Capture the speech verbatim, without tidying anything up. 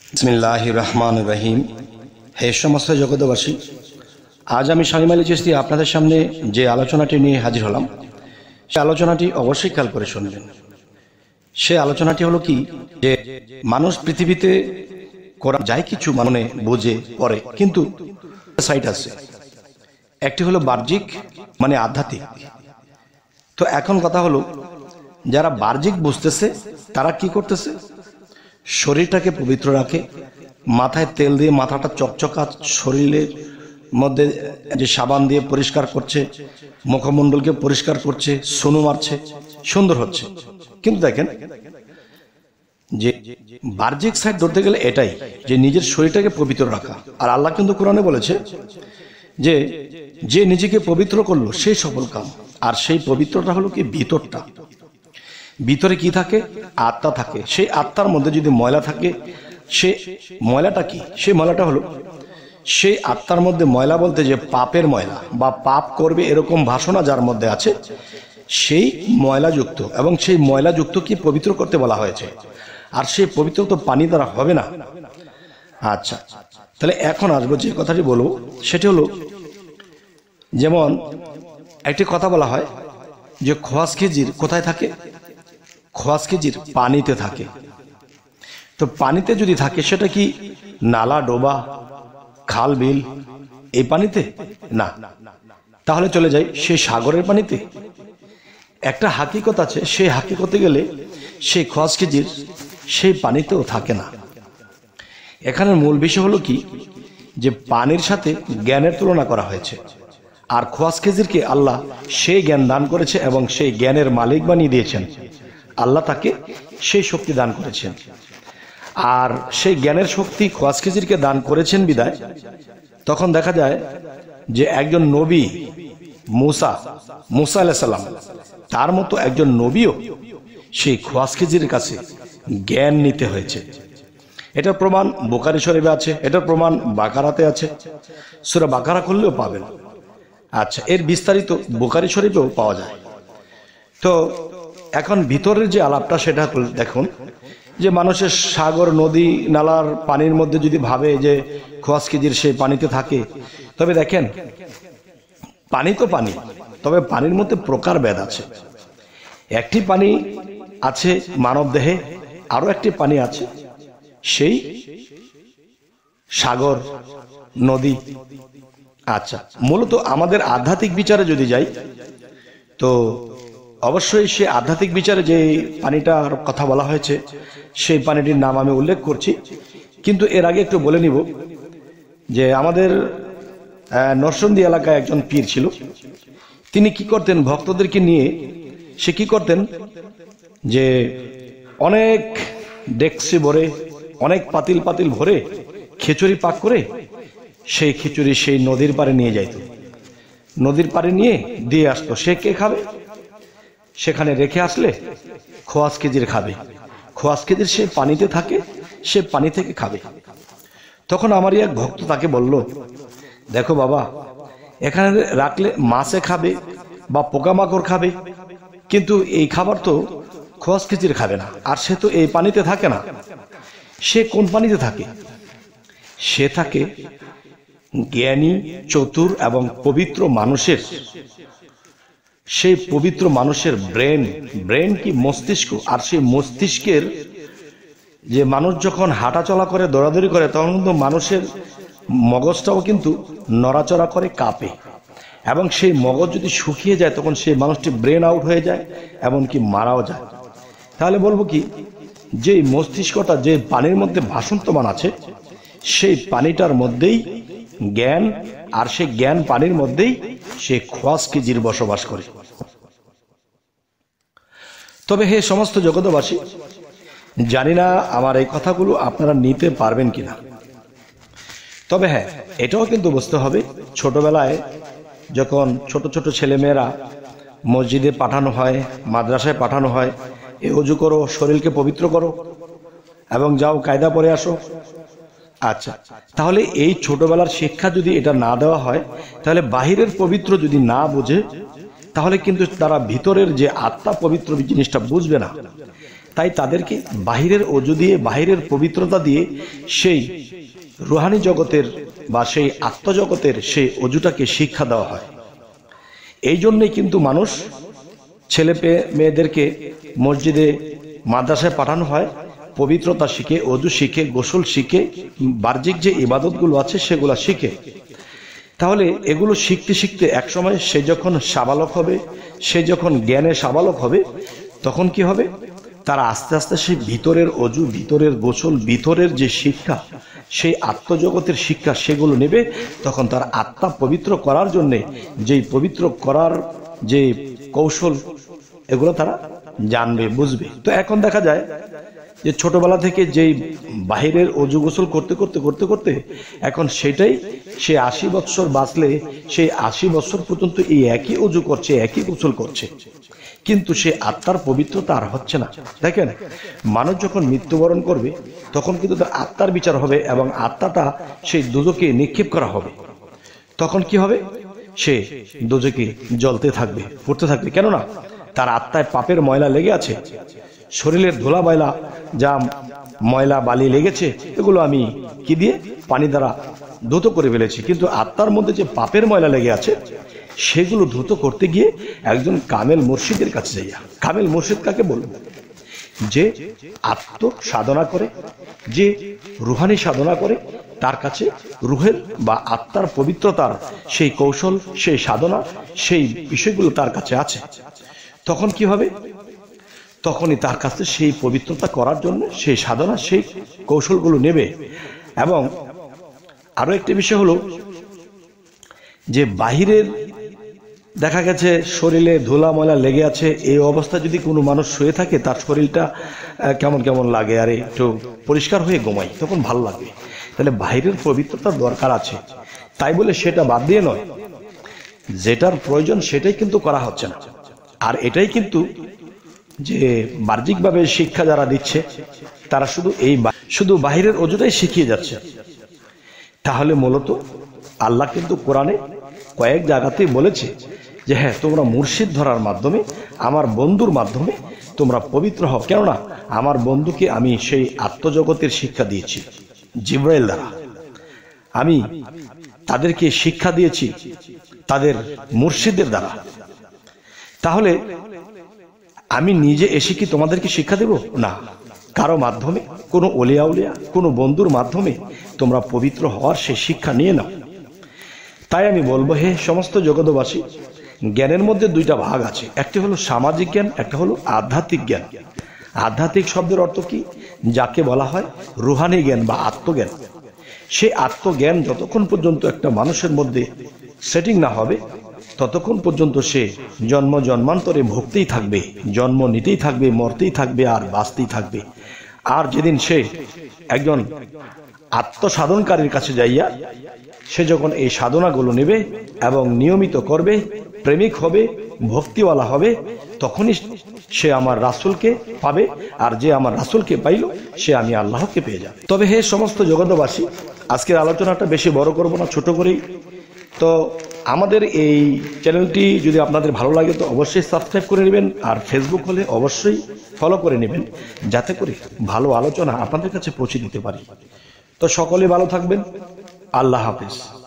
বিসমিল্লাহির রহমানির রহিম। হে সমস্ত জগতবাসী, আজ আমি শামীম আলী চিশতি আপনাদের সামনে যে আলোচনাটি নিয়ে হাজির হলাম, সে আলোচনাটি অবশ্যই খেয়াল করে শুনবেন। সে আলোচনাটি হলো কি, যে মানুষ পৃথিবীতে করা যায় কিছু মানে বোঝে করে, কিন্তু সাইড আছে। একটি হলো বাহ্যিক মানে আধ্যাত্মিক। তো এখন কথা হলো, যারা বাহ্যিক বুঝতেছে তারা কি করতেছে, শরীরটাকে পবিত্র রাখে, মাথায় তেল দিয়ে মাথাটা চকচকা, শরীরের মধ্যে যে সাবান দিয়ে পরিষ্কার করছে, মুখমণ্ডলকে পরিষ্কার করছে, সোনু মারছে, সুন্দর হচ্ছে। কিন্তু দেখেন যে বাহ্যিক সাইড ধরতে গেলে এটাই, যে নিজের শরীরটাকে পবিত্র রাখা। আর আল্লাহ কিন্তু কোরআনে বলেছে যে যে নিজেকে পবিত্র করলো সেই সফল কাম। আর সেই পবিত্রটা হলো কি, ভিতরটা। ভিতরে কি থাকে? আত্মা থাকে। সেই আত্মার মধ্যে যদি ময়লা থাকে, সে ময়লাটা কি? সেই ময়লাটা হলো, সেই আত্মার মধ্যে ময়লা বলতে যে পাপের ময়লা বা পাপ করবে এরকম বাসনা যার মধ্যে আছে, সেই ময়লাযুক্ত। এবং সেই ময়লাযুক্ত কি পবিত্র করতে বলা হয়েছে। আর সেই পবিত্র তো পানি দ্বারা হবে না। আচ্ছা, তাহলে এখন আসবো যে কথাটি বলবো, সেটি হলো, যেমন একটি কথা বলা হয় যে খোয়াস খেজির কোথায় থাকে? খোয়াস খেজির পানিতে থাকে। তো পানিতে যদি থাকে, সেটা কি নালা, ডোবা, খাল, বিল এই পানিতে? না। তাহলে চলে যাই সেই সাগরের পানিতে। একটা হাকিকত আছে, সেই হাকিকতে গেলে সেই খোয়াস খেজির সেই পানিতেও থাকে না। এখানের মূল বিষয় হলো কি, যে পানির সাথে জ্ঞানের তুলনা করা হয়েছে। আর খোয়াস খেজিরকে আল্লাহ সেই জ্ঞান দান করেছে এবং সেই জ্ঞানের মালিক বানিয়ে দিয়েছেন। আল্লাহ তাকে সেই শক্তি দান করেছেন। আর সেই জ্ঞানের শক্তি খোয়াস খেজিরকে দান করেছেন বিদায় তখন দেখা যায় যে একজন নবী মুসা মুসা আলাইহিস সালাম, তার মতো একজন নবীও সেই খোয়াস খেজির কাছে জ্ঞান নিতে হয়েছে। এটার প্রমাণ বুখারী শরীফে আছে, এটার প্রমাণ বাকারাতে আছে, সূরা বাকারা করলেও পাবেন। আচ্ছা, এর বিস্তারিত বুখারী শরীফেও পাওয়া যায়। তো এখন ভিতরের যে আলাপটা, সেটা দেখুন, যে মানুষের সাগর, নদী, নালার পানির মধ্যে যদি ভাবে যে খোয়াস খেজির সেই পানিতে থাকে, তবে দেখেন পানি তো পানি, তবে পানির মধ্যে প্রকারভেদ আছে। একটি পানি আছে মানব দেহে, আরো একটি পানি আছে সেই সাগর, নদী। আচ্ছা, মূলত আমাদের আধ্যাত্মিক বিচারে যদি যাই, তো অবশ্যই সে আধ্যাত্মিক বিচারে যে পানিটার কথা বলা হয়েছে, সেই পানিটির নাম আমি উল্লেখ করছি। কিন্তু এর আগে একটু বলে নিব যে আমাদের নরসিংদী এলাকায় একজন পীর ছিল। তিনি কি করতেন, ভক্তদেরকে নিয়ে সে কি করতেন, যে অনেক ডেকসি ভরে, অনেক পাতিল পাতিল ভরে খিচুড়ি পাক করে সেই খিচুড়ি সেই নদীর পাড়ে নিয়ে যাইত। নদীর পাড়ে নিয়ে দিয়ে আসতো। সে কে খাবে? সেখানে রেখে আসলে খোয়াস খেজির খাবে। খোয়াস খেজির সে পানিতে থাকে, সে পানি থেকে খাবে। তখন আমার এক ভক্ত তাকে বলল, দেখো বাবা, এখানে রাখলে মাছে খাবে বা পোকামাকড় খাবে, কিন্তু এই খাবার তো খোয়াস খেজির খাবে না। আর সে তো এই পানিতে থাকে না। সে কোন পানিতে থাকে? সে থাকে জ্ঞানী, চতুর এবং পবিত্র মানুষের, সেই পবিত্র মানুষের ব্রেন। ব্রেন কি? মস্তিষ্ক। আর সেই মস্তিষ্কের যে মানুষ যখন হাঁটা চলা করে, দৌড়াদৌড়ি করে, তখন কিন্তু মানুষের মগজটাও কিন্তু নড়াচড়া করে, কাঁপে। এবং সেই মগজ যদি শুকিয়ে যায়, তখন সেই মানুষটি ব্রেন আউট হয়ে যায়, এমনকি মারাও যায়। তাহলে বলবো কি, যে মস্তিষ্কটা যে পানির মধ্যে ভাসন্তমান আছে, সেই পানিটার মধ্যেই জ্ঞান, আর সেই জ্ঞান পানির মধ্যেই সে খোয়াস খেজির বসবাস করে। তবে হে সমস্ত জগতবাসী, জানি না আমার এই কথাগুলো আপনারা নিতে পারবেন কিনা। তবে হ্যাঁ, এটাও কিন্তু বুঝতে হবে, ছোটবেলায় যখন ছোট ছোট ছেলেমেয়েরা মসজিদে পাঠানো হয়, মাদ্রাসায় পাঠানো হয়, এ ওযু করো, শরীরকে পবিত্র করো এবং যাও কায়দা পড়ে আসো। আচ্ছা, তাহলে এই ছোটবেলার শিক্ষা যদি এটা না দেওয়া হয়, তাহলে বাহিরের পবিত্র যদি না বুঝে, তাহলে কিন্তু তারা ভিতরের যে আত্মা পবিত্র জিনিসটা বুঝবে না। তাই তাদেরকে বাহিরের অজু দিয়ে, বাহিরের পবিত্রতা দিয়ে সেই রুহানি জগতের বা সেই আত্মজগতের সেই অজুটাকে শিক্ষা দেওয়া হয়। এই জন্যই কিন্তু মানুষ ছেলে মেয়েদেরকে মসজিদে মাদ্রাসায় পাঠানো হয়, পবিত্রতা শিখে, অজু শিখে, গোসল শিখে, বাহ্যিক যে ইবাদতগুলো আছে সেগুলো শিখে। তাহলে এগুলো শিখতে শিখতে একসময় সে যখন সাবালক হবে, সে যখন জ্ঞানে সাবালক হবে, তখন কি হবে? তারা আস্তে আস্তে সেই ভিতরের অজু, ভিতরের গোসল, ভিতরের যে শিক্ষা, সেই আত্মজগতের শিক্ষা সেগুলো নেবে। তখন তার আত্মা পবিত্র করার জন্যে যেই পবিত্র করার যে কৌশল, এগুলো তারা জানবে, বুঝবে। তো এখন দেখা যায় যে ছোটবেলা থেকে যেই বাহিরের অজু গোসল করতে করতে করতে করতে এখন সেটাই সে আশি বৎসর বাঁচলে সেই আশি বছর পর্যন্ত এই একই অজু করছে, একই গোসল করছে, কিন্তু সে আত্মার পবিত্রতা আর হচ্ছে না। দেখেন, মানুষ যখন মৃত্যুবরণ করবে তখন কিন্তু তার আত্মার বিচার হবে এবং আত্মাটা সেই দোজকে নিক্ষেপ করা হবে। তখন কি হবে? সে দোজকে জ্বলতে থাকবে, পড়তে থাকবে। কেননা তার আত্মায় পাপের ময়লা লেগে আছে, শরীরের ধুলা ময়লা, যা ময়লা বালি লেগেছে, এগুলো আমি কি দিয়ে? পানি দ্বারা ধুত করে ফেলেছি। কিন্তু আত্মার মধ্যে যে পাপের ময়লা লেগে আছে সেগুলো ধুত করতে গিয়ে একজন কামেল মুর্শিদের কাছে যাইয়া। কামেল মুর্শিদ কাকে বলবো? যে আত্ম সাধনা করে, যে রুহানি সাধনা করে, তার কাছে রুহের বা আত্মার পবিত্রতার সেই কৌশল, সেই সাধনা, সেই বিষয়গুলো তার কাছে আছে। তখন কি হবে? তখনই তার কাছে সেই পবিত্রতা করার জন্য সেই সাধনা, সেই কৌশলগুলো নেবে। এবং আরো একটি বিষয় হলো যে বাহিরের দেখা গেছে শরীরে ধুলা ময়লা লেগে আছে, এই অবস্থা যদি কোনো মানুষ শুয়ে থাকে তার শরীরটা কেমন কেমন লাগে, আরে একটু পরিষ্কার হয়ে ঘুমাই, তখন ভালো লাগে। তাহলে বাহিরের পবিত্রতার দরকার আছে, তাই বলে সেটা বাদ দিয়ে নয়, যেটার প্রয়োজন সেটাই কিন্তু করা হচ্ছে না। আর এটাই কিন্তু যে বাহ্যিকভাবে শিক্ষা যারা দিচ্ছে তারা শুধু এই শুধু বাহিরের অজুটাই শিখিয়ে যাচ্ছে। তাহলে মূলত আল্লাহ কিন্তু কোরআনে কয়েক জায়গাতেই বলেছে যে হ্যাঁ, তোমরা মুর্শিদ ধরার মাধ্যমে, আমার বন্ধুর মাধ্যমে তোমরা পবিত্র হও। কেননা আমার বন্ধুকে আমি সেই আত্মজগতের শিক্ষা দিয়েছি জিব্রাইল দ্বারা, আমি তাদেরকে শিক্ষা দিয়েছি তাদের মুর্শিদের দ্বারা। তাহলে আমি নিজে এসে কি তোমাদেরকে শিক্ষা দেব? না, কারো মাধ্যমে, কোনো ওলিয়া উলিয়া, কোনো বন্ধুর মাধ্যমে তোমরা পবিত্র হওয়ার সেই শিক্ষা নিয়ে নাও। তাই আমি বলবো, হে সমস্ত জগৎবাসী, জ্ঞানের মধ্যে দুইটা ভাগ আছে, একটি হলো সামাজিক জ্ঞান, একটা হলো আধ্যাত্মিক জ্ঞান। আধ্যাত্মিক শব্দের অর্থ কি? যাকে বলা হয় রুহানি জ্ঞান বা আত্মজ্ঞান। সেই আত্মজ্ঞান যতক্ষণ পর্যন্ত একটা মানুষের মধ্যে সেটিং না হবে ততক্ষণ পর্যন্ত সে জন্ম জন্মান্তরে ভুগতেই থাকবে, জন্ম নিতেই থাকবে, মরতেই থাকবে, আর বাঁচতেই থাকবে। আর যেদিন সে একজন আত্মসাধনকারীর কাছে যাইয়া সে যখন এই সাধনাগুলো নেবে এবং নিয়মিত করবে, প্রেমিক হবে, ভক্তিওয়ালা হবে, তখনই সে আমার রাসূলকে পাবে। আর যে আমার রাসূলকে পাইল সে আমি আল্লাহকে পেয়ে যাবে। তবে হে সমস্ত জগৎবাসী, আজকের আলোচনাটা বেশি বড় করব না, ছোট করেই। তো আমাদের এই চ্যানেলটি যদি আপনাদের ভালো লাগে তো অবশ্যই সাবস্ক্রাইব করে নেবেন, আর ফেসবুক হলে অবশ্যই ফলো করে নেবেন, যাতে করে ভালো আলোচনা আপনাদের কাছে পৌঁছে দিতে পারি। তো সকলে ভালো থাকবেন। আল্লাহ হাফেজ।